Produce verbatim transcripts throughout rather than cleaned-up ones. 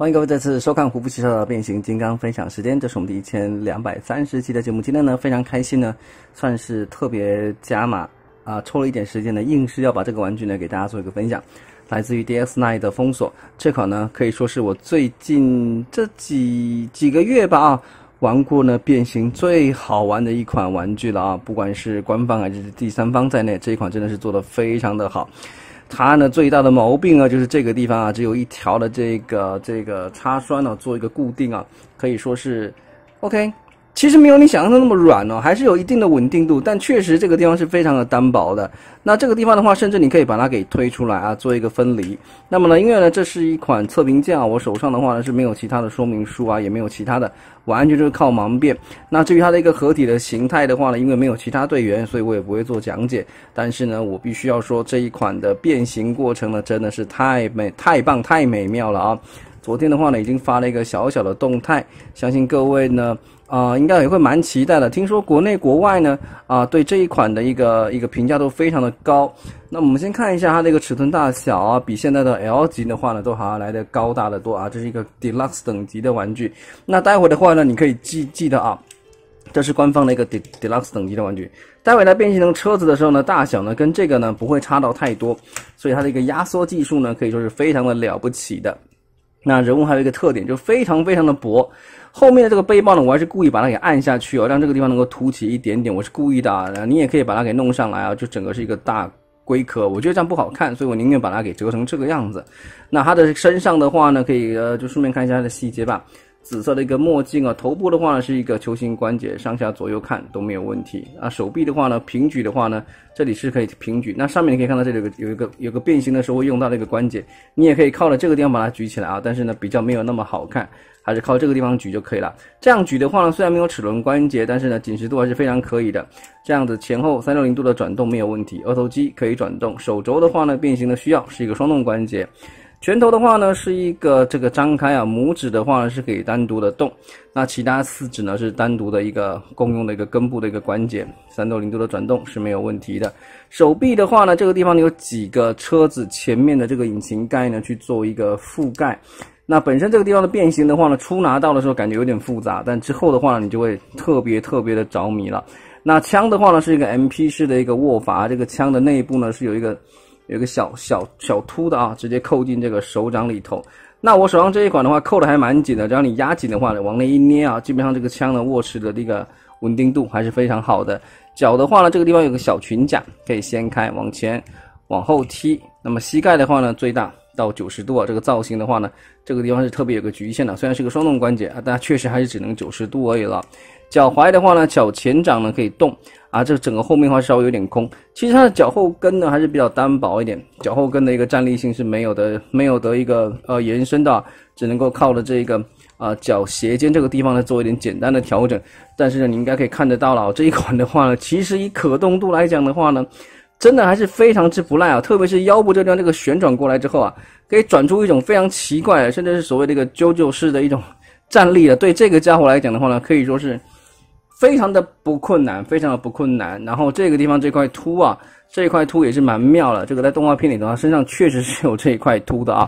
欢迎各位再次收看胡夫汽车的变形金刚分享时间，这是我们的一千两百三十期的节目。今天呢非常开心呢，算是特别加码啊、呃，抽了一点时间呢，硬是要把这个玩具呢给大家做一个分享。来自于 D X 九 的封锁，这款呢可以说是我最近这几几个月吧啊玩过呢变形最好玩的一款玩具了啊！不管是官方还是第三方在内，这一款真的是做得非常的好。它呢最大的毛病啊，就是这个地方啊，只有一条的这个这个插栓呢，做一个固定啊，可以说是 OK。其实没有你想象的那么软哦，还是有一定的稳定度，但确实这个地方是非常的单薄的。那这个地方的话，甚至你可以把它给推出来啊，做一个分离。那么呢，因为呢这是一款测评件啊，我手上的话呢是没有其他的说明书啊，也没有其他的，完全就是靠盲辨。那至于它的一个合体的形态的话呢，因为没有其他队员，所以我也不会做讲解。但是呢，我必须要说这一款的变形过程呢，真的是太美、太棒、太美妙了啊！昨天的话呢，已经发了一个小小的动态，相信各位呢。啊、呃，应该也会蛮期待的。听说国内国外呢，啊、呃，对这一款的一个一个评价都非常的高。那我们先看一下它的一个尺寸大小啊，比现在的 L 级的话呢，都还要来的高大的多啊。这是一个 Deluxe 等级的玩具。那待会的话呢，你可以记记得啊，这是官方的一个 Deluxe 等级的玩具。待会来变形成车子的时候呢，大小呢跟这个呢不会差到太多，所以它的一个压缩技术呢，可以说是非常的了不起的。那人物还有一个特点，就非常非常的薄。后面的这个背包呢，我还是故意把它给按下去哦，让这个地方能够凸起一点点，我是故意的啊。你也可以把它给弄上来啊，就整个是一个大龟壳，我觉得这样不好看，所以我宁愿把它给折成这个样子。那它的身上的话呢，可以呃，就顺便看一下它的细节吧。紫色的一个墨镜啊，头部的话呢是一个球形关节，上下左右看都没有问题啊。手臂的话呢，平举的话呢，这里是可以平举。那上面你可以看到这里有个有一个有个变形的时候会用到的一个关节，你也可以靠着这个地方把它举起来啊。但是呢，比较没有那么好看，还是靠这个地方举就可以了。这样举的话呢，虽然没有齿轮关节，但是呢，紧实度还是非常可以的。这样子前后三百六十度的转动没有问题，额头肌可以转动。手肘的话呢，变形的需要是一个双动关节。拳头的话呢是一个这个张开啊，拇指的话呢是可以单独的动，那其他四指呢是单独的一个共用的一个根部的一个关节，三百六十度的转动是没有问题的。手臂的话呢，这个地方有几个车子前面的这个引擎盖呢去做一个覆盖。那本身这个地方的变形的话呢，初拿到的时候感觉有点复杂，但之后的话呢，你就会特别特别的着迷了。那枪的话呢是一个 M P 式的一个握法，这个枪的内部呢是有一个。有一个小小小凸的啊，直接扣进这个手掌里头。那我手上这一款的话，扣的还蛮紧的，只要你压紧的话呢，往内一捏啊，基本上这个枪的握持的这个稳定度还是非常好的。脚的话呢，这个地方有个小裙甲，可以掀开，往前、往后踢。那么膝盖的话呢，最大到九十度啊，这个造型的话呢，这个地方是特别有个局限的，虽然是个双动关节啊，但确实还是只能九十度而已了。脚踝的话呢，脚前掌呢可以动啊，这整个后面的话稍微有点空。其实它的脚后跟呢还是比较单薄一点，脚后跟的一个站立性是没有的，没有的一个呃延伸的、啊，只能够靠着这个啊脚斜肩这个地方呢做一点简单的调整。但是呢，你应该可以看得到了、哦，这一款的话呢，其实以可动度来讲的话呢，真的还是非常之不赖啊，特别是腰部这地方这个旋转过来之后啊，可以转出一种非常奇怪的，甚至是所谓的一个啾啾式的一种站立的。对这个家伙来讲的话呢，可以说是。非常的不困难，非常的不困难。然后这个地方这块凸啊，这一块凸也是蛮妙的。这个在动画片里头，它身上确实是有这一块凸的啊。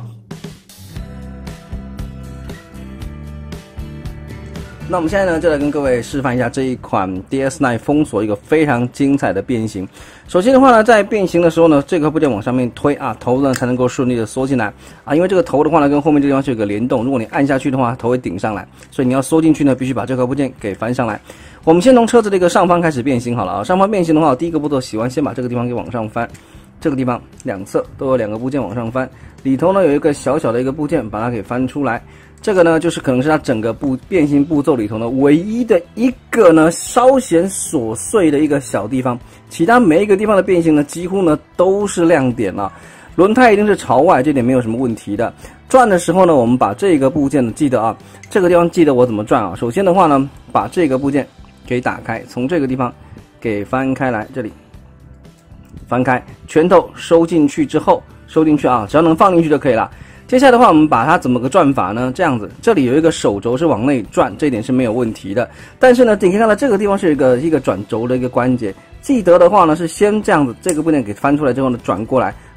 那我们现在呢，就来跟各位示范一下这一款 D X 九 封锁一个非常精彩的变形。首先的话呢，在变形的时候呢，这个部件往上面推啊，头呢才能够顺利的缩进来啊。因为这个头的话呢，跟后面这个地方是有个联动，如果你按下去的话，头会顶上来，所以你要缩进去呢，必须把这个部件给翻上来。我们先从车子的一个上方开始变形好了啊。上方变形的话，第一个步骤喜欢先把这个地方给往上翻，这个地方两侧都有两个部件往上翻，里头呢有一个小小的一个部件把它给翻出来。这个呢，就是可能是它整个步变形步骤里头呢唯一的一个呢稍显琐碎的一个小地方，其他每一个地方的变形呢几乎呢都是亮点了。轮胎一定是朝外，这点没有什么问题的。转的时候呢，我们把这个部件呢记得啊，这个地方记得我怎么转啊。首先的话呢，把这个部件给打开，从这个地方给翻开来，这里翻开，拳头收进去之后，收进去啊，只要能放进去就可以了。接下来的话，我们把它怎么个转法呢？这样子，这里有一个手轴是往内转，这点是没有问题的。但是呢，你可以看到这个地方是一个一个转轴的一个关节，记得的话呢，是先这样子，这个部件给翻出来之后呢，转过来，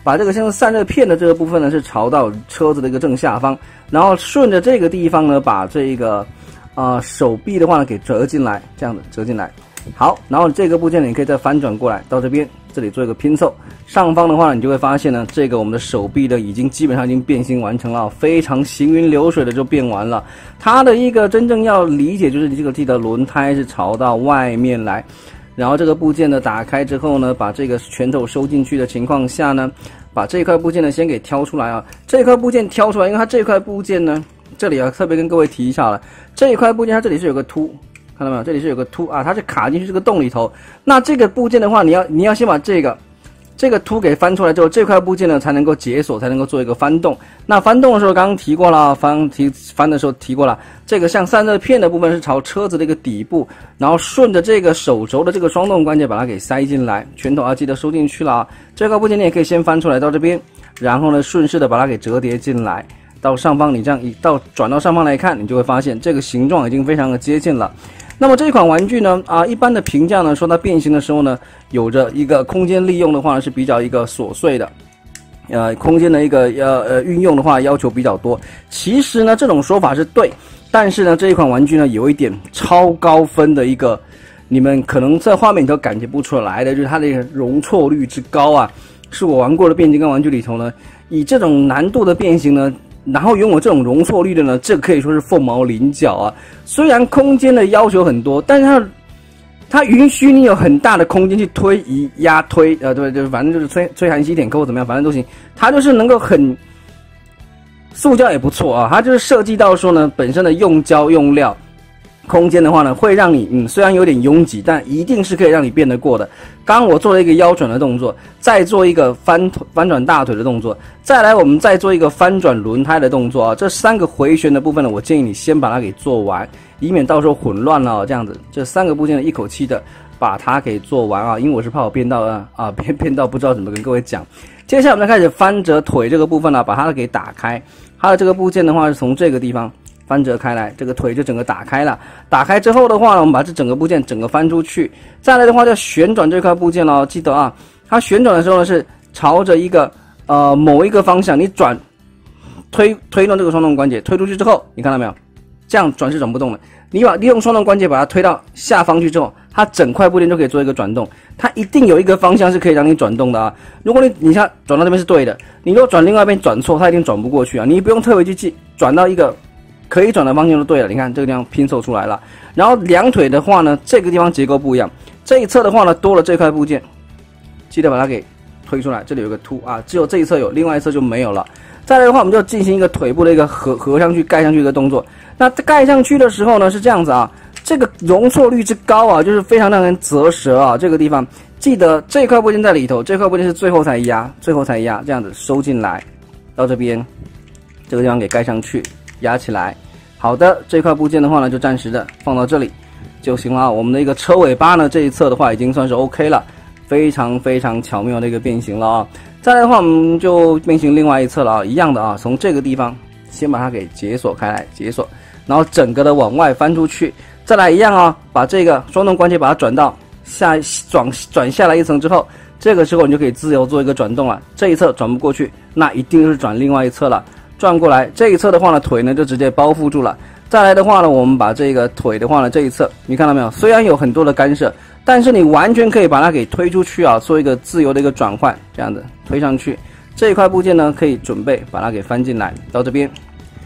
把这个像散热片的这个部分呢是朝到车子的一个正下方，然后顺着这个地方呢把这个呃手臂的话呢给折进来，这样子折进来。好，然后这个部件呢你可以再翻转过来到这边，这里做一个拼凑。上方的话呢你就会发现呢，这个我们的手臂呢已经基本上已经变形完成了，非常行云流水的就变完了。它的一个真正要理解就是你这个记得轮胎是朝到外面来。然后这个部件呢打开之后呢，把这个拳头收进去的情况下呢，把这块部件呢先给挑出来啊。这块部件挑出来，因为它这块部件呢，这里啊特别跟各位提一下了，这一块部件它这里是有个凸，看到没有？这里是有个凸啊，它是卡进去这个洞里头。那这个部件的话，你要你要先把这个这个凸给翻出来之后，这块部件呢才能够解锁，才能够做一个翻动。那翻动的时候，刚刚提过了，翻提翻的时候提过了，这个像散热片的部分是朝车子的一个底部，然后顺着这个手轴的这个双动关节把它给塞进来，拳头啊记得收进去了啊。这块部件你也可以先翻出来到这边，然后呢顺势的把它给折叠进来，到上方你这样一到转到上方来看，你就会发现这个形状已经非常的接近了。那么这款玩具呢，啊，一般的评价呢，说它变形的时候呢，有着一个空间利用的话呢是比较一个琐碎的，呃，空间的一个呃呃运用的话要求比较多。其实呢，这种说法是对，但是呢，这一款玩具呢有一点超高分的一个，你们可能在画面里头感觉不出来的，就是它的一个容错率之高啊，是我玩过的变形金刚玩具里头呢，以这种难度的变形呢。然后拥有这种容错率的呢，这可以说是凤毛麟角啊。虽然空间的要求很多，但是它它允许你有很大的空间去推移、压推，呃，对对，反正就是吹吹含吸点扣怎么样，反正都行。它就是能够很，塑胶也不错啊。它就是设计到说呢，本身的用胶用料。空间的话呢，会让你嗯虽然有点拥挤，但一定是可以让你变得过的。刚刚我做了一个腰转的动作，再做一个翻翻转大腿的动作，再来我们再做一个翻转轮胎的动作啊。这三个回旋的部分呢，我建议你先把它给做完，以免到时候混乱了、哦、这样子。这三个部件呢，一口气的把它给做完啊，因为我是怕我变到啊啊变变到不知道怎么跟各位讲。接下来我们再开始翻折腿这个部分呢、啊，把它给打开。它的这个部件的话是从这个地方。翻折开来，这个腿就整个打开了。打开之后的话呢，我们把这整个部件整个翻出去。再来的话，就旋转这块部件了。记得啊，它旋转的时候呢是朝着一个呃某一个方向，你转推推动这个双动关节，推出去之后，你看到没有？这样转是转不动的。你把利用双动关节把它推到下方去之后，它整块部件就可以做一个转动。它一定有一个方向是可以让你转动的啊。如果你你像转到这边是对的，你如果转另外一边转错，它一定转不过去啊。你不用特别去记，转到一个。可以转的方向就对了，你看这个地方拼凑出来了。然后两腿的话呢，这个地方结构不一样，这一侧的话呢多了这块部件，记得把它给推出来。这里有个凸啊，只有这一侧有，另外一侧就没有了。再来的话，我们就进行一个腿部的一个合合上去、盖上去一个动作。那盖上去的时候呢是这样子啊，这个容错率之高啊，就是非常让人啧舌啊。这个地方记得这块部件在里头，这块部件是最后才压，最后才压，这样子收进来，到这边这个地方给盖上去。压起来，好的，这块部件的话呢，就暂时的放到这里就行了啊。我们的一个车尾巴呢，这一侧的话已经算是 OK 了，非常非常巧妙的一个变形了啊。再来的话，我们就变形另外一侧了啊，一样的啊，从这个地方先把它给解锁开来，解锁，然后整个的往外翻出去，再来一样啊，把这个双动关节把它转到下转转下来一层之后，这个时候你就可以自由做一个转动了。这一侧转不过去，那一定是转另外一侧了。转过来，这一侧的话呢，腿呢就直接包覆住了。再来的话呢，我们把这个腿的话呢，这一侧，你看到没有？虽然有很多的干涉，但是你完全可以把它给推出去啊，做一个自由的一个转换，这样子推上去。这一块部件呢，可以准备把它给翻进来，到这边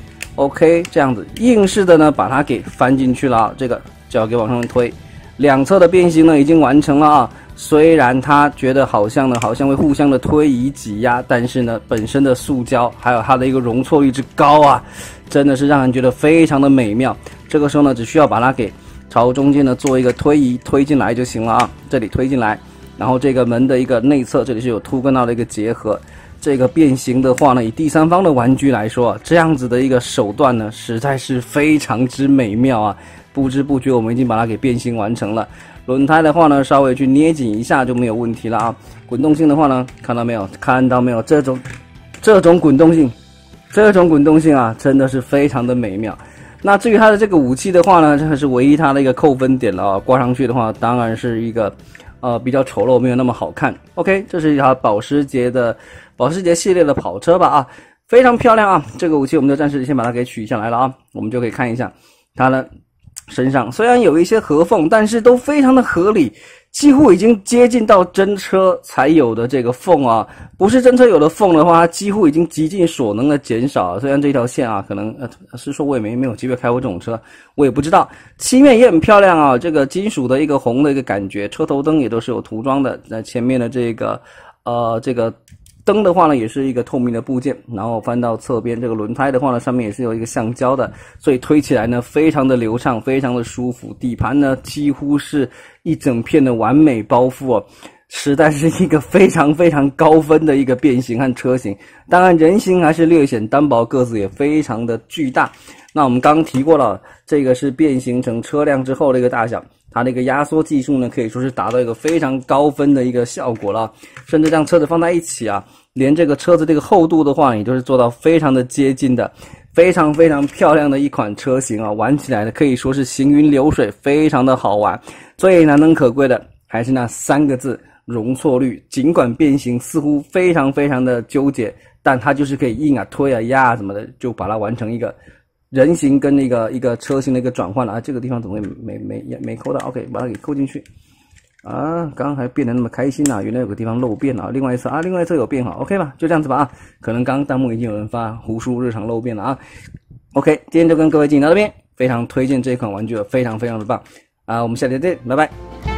，OK， 这样子硬式的呢，把它给翻进去了啊。这个脚给往上推，两侧的变形呢已经完成了啊。虽然它觉得好像呢，好像会互相的推移挤压，但是呢，本身的塑胶还有它的一个容错率之高啊，真的是让人觉得非常的美妙。这个时候呢，只需要把它给朝中间呢做一个推移，推进来就行了啊。这里推进来，然后这个门的一个内侧，这里是有凸跟凹的一个结合。这个变形的话呢，以第三方的玩具来说，这样子的一个手段呢，实在是非常之美妙啊。不知不觉我们已经把它给变形完成了。轮胎的话呢，稍微去捏紧一下就没有问题了啊。滚动性的话呢，看到没有？看到没有？这种这种滚动性，这种滚动性啊，真的是非常的美妙。那至于它的这个武器的话呢，这个是唯一它的一个扣分点了啊。挂上去的话，当然是一个呃比较丑陋，没有那么好看。OK， 这是一台保时捷的保时捷系列的跑车吧啊，非常漂亮啊！这个武器我们就暂时先把它给取下来了啊，我们就可以看一下它的身上，虽然有一些合缝，但是都非常的合理，几乎已经接近到真车才有的这个缝啊，不是真车有的缝的话，它几乎已经极尽所能的减少了。虽然这条线啊，可能呃是说我也没没有机会开过这种车，我也不知道。漆面也很漂亮啊，这个金属的一个红的一个感觉，车头灯也都是有涂装的，在前面的这个呃这个。灯的话呢，也是一个透明的部件，然后翻到侧边，这个轮胎的话呢，上面也是有一个橡胶的，所以推起来呢非常的流畅，非常的舒服。底盘呢几乎是一整片的完美包覆哦，实在是一个非常非常高分的一个变形和车型。当然人形还是略显单薄，个子也非常的巨大。那我们刚刚提过了，这个是变形成车辆之后的一个大小。它的一个压缩技术呢，可以说是达到一个非常高分的一个效果了，甚至将车子放在一起啊，连这个车子这个厚度的话，也就是做到非常的接近的，非常非常漂亮的一款车型啊，玩起来呢可以说是行云流水，非常的好玩。最难能可贵的还是那三个字容错率，尽管变形似乎非常非常的纠结，但它就是可以硬啊推啊压啊什么的，就把它完成一个人形跟那个一个车型的一个转换了啊，这个地方怎么会没没没没扣到 ？OK， 把它给扣进去啊！刚刚还变得那么开心啊，原来有个地方漏变啊，另外一侧啊，另外一侧有变好 ，OK 吧？就这样子吧啊！可能刚刚弹幕已经有人发胡叔日常漏变了啊。OK， 今天就跟各位进行到这边，非常推荐这款玩具了，非常非常的棒啊！我们下期再见，拜拜。